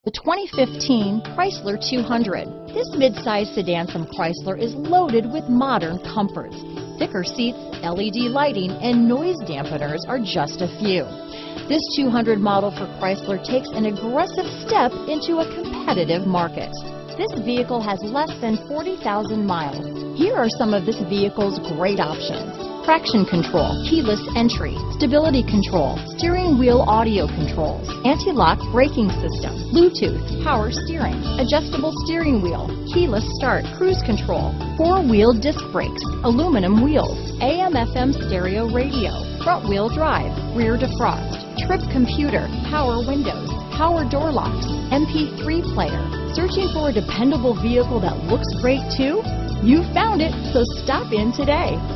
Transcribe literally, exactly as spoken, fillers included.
The twenty fifteen Chrysler two hundred. This midsize sedan from Chrysler is loaded with modern comforts. Thicker seats, L E D lighting, and noise dampeners are just a few. This two hundred model for Chrysler takes an aggressive step into a competitive market. This vehicle has less than forty thousand miles. Here are some of this vehicle's great options: traction control, keyless entry, stability control, steering wheel audio controls, anti-lock braking system, Bluetooth, power steering, adjustable steering wheel, keyless start, cruise control, four-wheel disc brakes, aluminum wheels, A M F M stereo radio, front-wheel drive, rear defrost, trip computer, power windows, power door locks, M P three player. Searching for a dependable vehicle that looks great too? You found it, so stop in today.